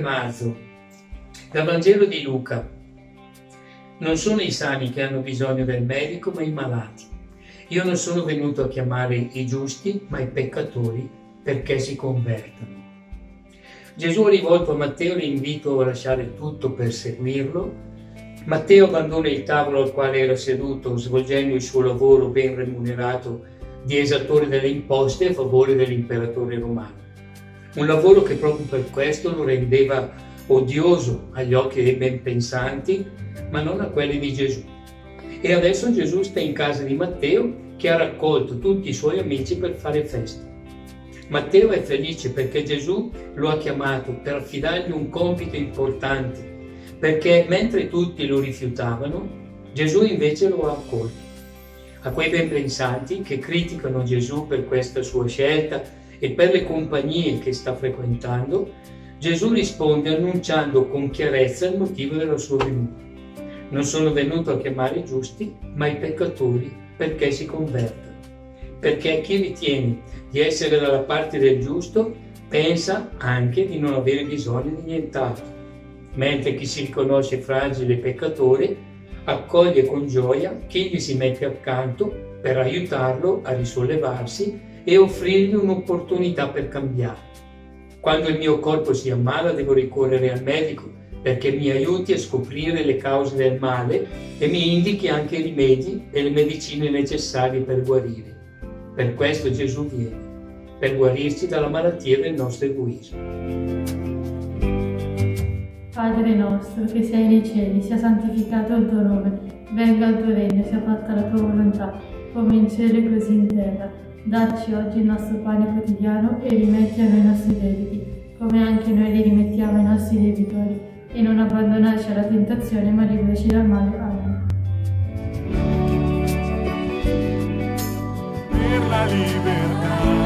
marzo. Dal Vangelo di Luca. Non sono i sani che hanno bisogno del medico, ma i malati. Io non sono venuto a chiamare i giusti, ma i peccatori, perché si convertano. Gesù ha rivolto a Matteo l'invito a lasciare tutto per seguirlo. Matteo abbandona il tavolo al quale era seduto, svolgendo il suo lavoro ben remunerato di esattore delle imposte a favore dell'imperatore romano. Un lavoro che proprio per questo lo rendeva odioso agli occhi dei ben pensanti, ma non a quelli di Gesù. E adesso Gesù sta in casa di Matteo, che ha raccolto tutti i suoi amici per fare festa. Matteo è felice perché Gesù lo ha chiamato per affidargli un compito importante, perché mentre tutti lo rifiutavano, Gesù invece lo ha accolto. A quei ben pensanti che criticano Gesù per questa sua scelta e per le compagnie che sta frequentando, Gesù risponde annunciando con chiarezza il motivo della sua venuta. Non sono venuto a chiamare i giusti, ma i peccatori, perché si convertano. Perché chi ritiene di essere dalla parte del giusto pensa anche di non avere bisogno di nient'altro, mentre chi si riconosce fragile e peccatore accoglie con gioia chi gli si mette accanto per aiutarlo a risollevarsi e offrirgli un'opportunità per cambiare. Quando il mio corpo si ammala devo ricorrere al medico perché mi aiuti a scoprire le cause del male e mi indichi anche i rimedi e le medicine necessarie per guarire. Per questo Gesù viene, per guarirci dalla malattia del nostro egoismo. Padre nostro che sei nei cieli, sia santificato il tuo nome, venga il tuo regno, sia fatta la tua volontà, come in cielo e così in terra. Dacci oggi il nostro pane quotidiano e rimetti a noi i nostri debiti, come anche noi li rimettiamo ai nostri debitori. E non abbandonarci alla tentazione, ma liberaci dal male. Amen. Per la libertà.